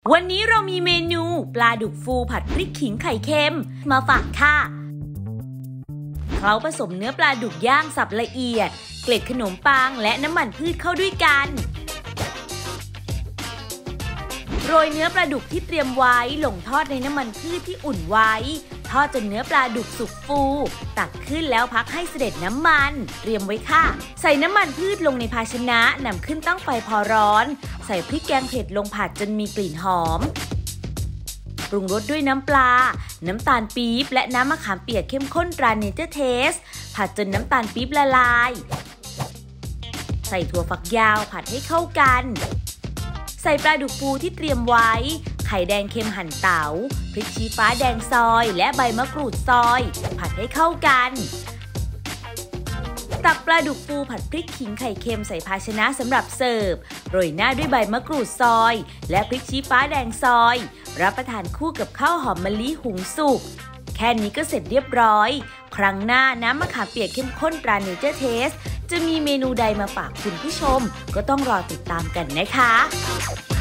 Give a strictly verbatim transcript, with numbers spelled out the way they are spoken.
วันนี้เรามีเมนูปลาดุกฟูผัดพริกขิงไข่เค็มมาฝากค่ะเขาผสมเนื้อปลาดุกย่างสับละเอียดเกล็ดขนมปังและน้ำมันพืชเข้าด้วยกันโรยเนื้อปลาดุกที่เตรียมไว้ลงทอดในน้ำมันพืชที่อุ่นไว้ทอดจนเนื้อปลาดุกสุกฟูตักขึ้นแล้วพักให้เสด็จน้ำมันเตรียมไว้ค่ะใส่น้ำมันพืชลงในภาชนะนำขึ้นตั้งไฟพอร้อนใส่พริกแกงเผ็ดลงผัดจนมีกลิ่นหอมปรุงรสด้วยน้ำปลาน้ำตาลปี๊บและน้ำมะขามเปียกเข้มข้นตราเนเจอร์เทสผัดจนน้ำตาลปี๊บละลายใส่ถั่วฝักยาวผัดให้เข้ากันใส่ปลาดุกฟูที่เตรียมไว้ไข่แดงเค็มหั่นเต๋าพริกชี้ฟ้าแดงซอยและใบมะกรูดซอยผัดให้เข้ากันตักปลาดุกฟูผัดพริกขิงไข่เค็มใส่ภาชนะสำหรับเสิร์ฟโรยหน้าด้วยใบมะกรูดซอยและพริกชี้ฟ้าแดงซอยรับประทานคู่กับข้าวหอมมะลิหุงสุกแค่นี้ก็เสร็จเรียบร้อยครั้งหน้าน้ำมะขามเปียกเข้มข้นตราเนเจอร์เทสจะมีเมนูใดมาฝากคุณผู้ชมก็ต้องรอติดตามกันนะคะ